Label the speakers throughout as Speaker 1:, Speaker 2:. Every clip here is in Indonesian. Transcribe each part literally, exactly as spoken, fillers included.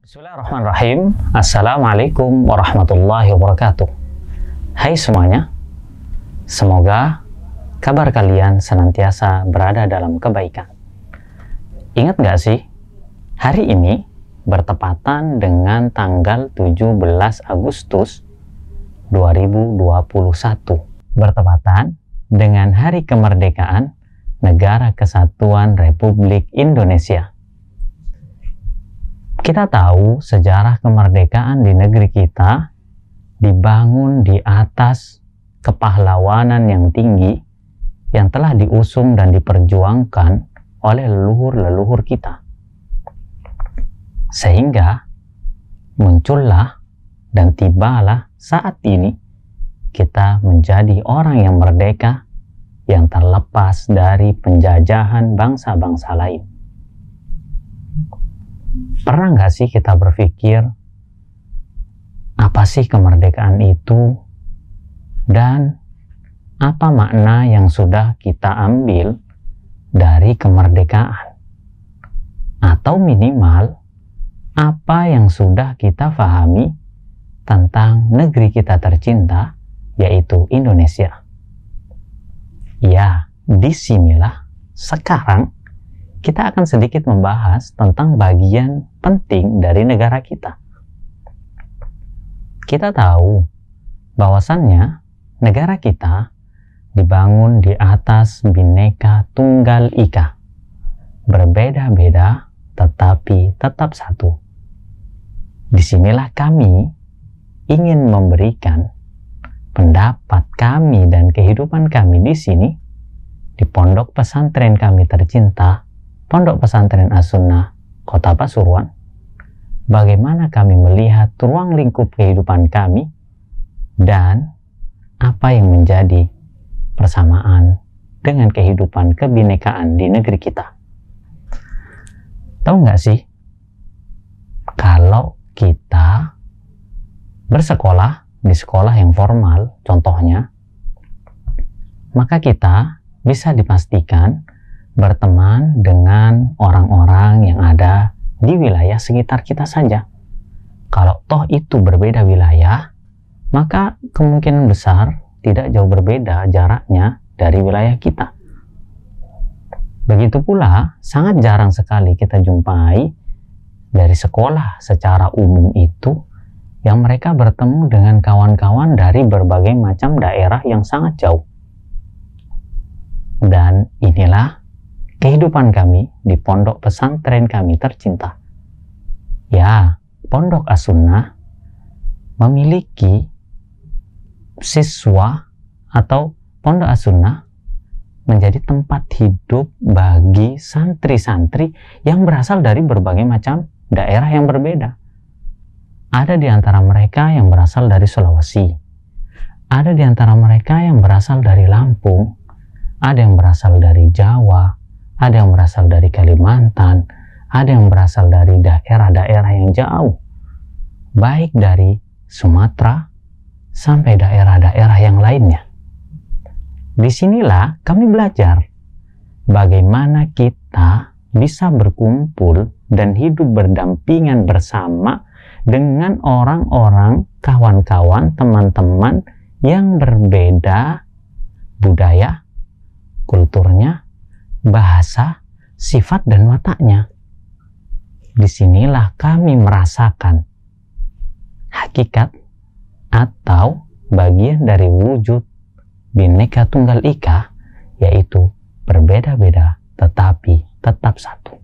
Speaker 1: Bismillahirrahmanirrahim. Assalamualaikum warahmatullahi wabarakatuh. Hai semuanya, semoga kabar kalian senantiasa berada dalam kebaikan. Ingat gak sih, hari ini bertepatan dengan tanggal tujuh belas Agustus dua ribu dua puluh satu, bertepatan dengan Hari Kemerdekaan Negara Kesatuan Republik Indonesia. Kita tahu sejarah kemerdekaan di negeri kita dibangun di atas kepahlawanan yang tinggi yang telah diusung dan diperjuangkan oleh leluhur-leluhur kita. Sehingga muncullah dan tibalah saat ini kita menjadi orang yang merdeka yang terlepas dari penjajahan bangsa-bangsa lain. Pernah nggak sih kita berpikir, apa sih kemerdekaan itu? Dan apa makna yang sudah kita ambil dari kemerdekaan? Atau minimal, apa yang sudah kita pahami tentang negeri kita tercinta, yaitu Indonesia? Ya, disinilah sekarang kita akan sedikit membahas tentang bagian penting dari negara kita. Kita tahu bahwasannya negara kita dibangun di atas Bhinneka Tunggal Ika. Berbeda-beda tetapi tetap satu. Disinilah kami ingin memberikan pendapat kami dan kehidupan kami di sini, di pondok pesantren kami tercinta, Pondok Pesantren As-Sunnah Kota Pasuruan, bagaimana kami melihat ruang lingkup kehidupan kami dan apa yang menjadi persamaan dengan kehidupan kebinekaan di negeri kita. Tahu nggak sih, kalau kita bersekolah di sekolah yang formal, contohnya, maka kita bisa dipastikan berteman dengan orang-orang yang ada di wilayah sekitar kita saja. Kalau toh itu berbeda wilayah, maka kemungkinan besar tidak jauh berbeda jaraknya dari wilayah kita. Begitu pula, sangat jarang sekali kita jumpai dari sekolah secara umum itu yang mereka bertemu dengan kawan-kawan dari berbagai macam daerah yang sangat jauh. Dan inilah kehidupan kami di pondok pesantren kami tercinta. Ya, Pondok As-Sunnah memiliki siswa atau Pondok As-Sunnah menjadi tempat hidup bagi santri-santri yang berasal dari berbagai macam daerah yang berbeda. Ada di antara mereka yang berasal dari Sulawesi, ada di antara mereka yang berasal dari Lampung, ada yang berasal dari Jawa, ada yang berasal dari Kalimantan, ada yang berasal dari daerah-daerah yang jauh, baik dari Sumatera sampai daerah-daerah yang lainnya. Disinilah kami belajar bagaimana kita bisa berkumpul dan hidup berdampingan bersama dengan orang-orang, kawan-kawan, teman-teman yang berbeda budaya, kulturnya, bahasa, sifat, dan wataknya. Disinilah kami merasakan hakikat atau bagian dari wujud Bhinneka Tunggal Ika, yaitu berbeda-beda tetapi tetap satu.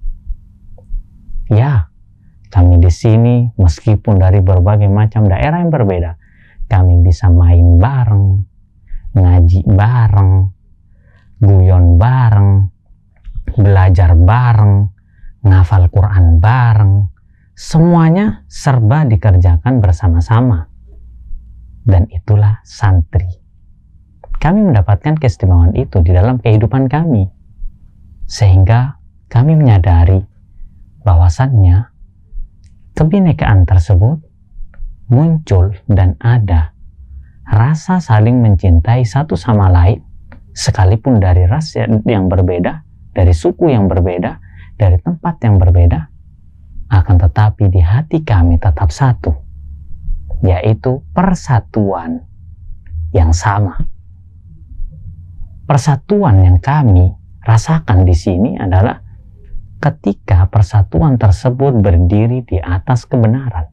Speaker 1: Ya, kami di sini meskipun dari berbagai macam daerah yang berbeda, kami bisa main bareng, ngaji bareng, guyon bareng, belajar bareng, ngafal Quran bareng, semuanya serba dikerjakan bersama-sama. Dan itulah santri. Kami mendapatkan keistimewaan itu di dalam kehidupan kami, sehingga kami menyadari bahwasannya kebinekaan tersebut muncul dan ada rasa saling mencintai satu sama lain, sekalipun dari ras yang berbeda, dari suku yang berbeda, dari tempat yang berbeda, akan tetapi di hati kami tetap satu, yaitu persatuan yang sama. Persatuan yang kami rasakan di sini adalah ketika persatuan tersebut berdiri di atas kebenaran.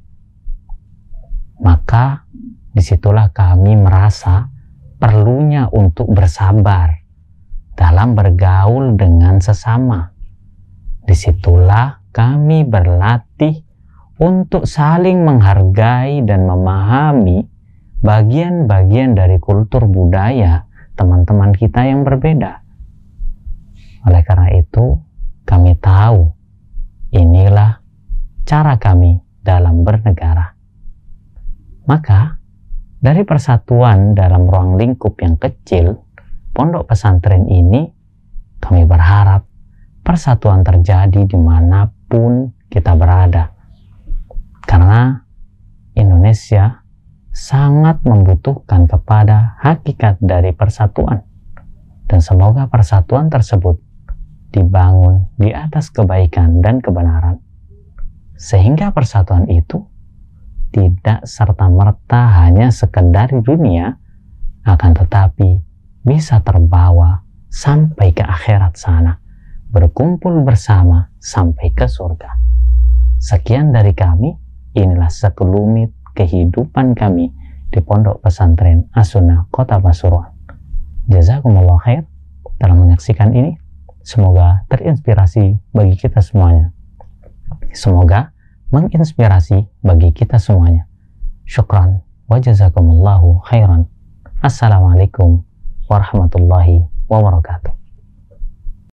Speaker 1: Maka disitulah kami merasa perlunya untuk bersabar dalam bergaul dengan sesama. Disitulah kami berlatih untuk saling menghargai dan memahami bagian-bagian dari kultur budaya teman-teman kita yang berbeda. Oleh karena itu, kami tahu inilah cara kami dalam bernegara. Maka, dari persatuan dalam ruang lingkup yang kecil, pondok pesantren ini, kami berharap persatuan terjadi dimanapun kita berada. Karena Indonesia sangat membutuhkan kepada hakikat dari persatuan. Dan semoga persatuan tersebut dibangun di atas kebaikan dan kebenaran, sehingga persatuan itu tidak serta-merta hanya sekedar di dunia, akan tetapi bisa terbawa sampai ke akhirat sana, berkumpul bersama sampai ke surga. Sekian dari kami, inilah sekelumit kehidupan kami di Pondok Pesantren As-Sunnah Kota Pasuruan. Jazakumullah khair telah menyaksikan ini. Semoga terinspirasi bagi kita semuanya. Semoga menginspirasi bagi kita semuanya. Syukran wa jazakumullahu khairan. Assalamualaikum warahmatullahi wabarakatuh.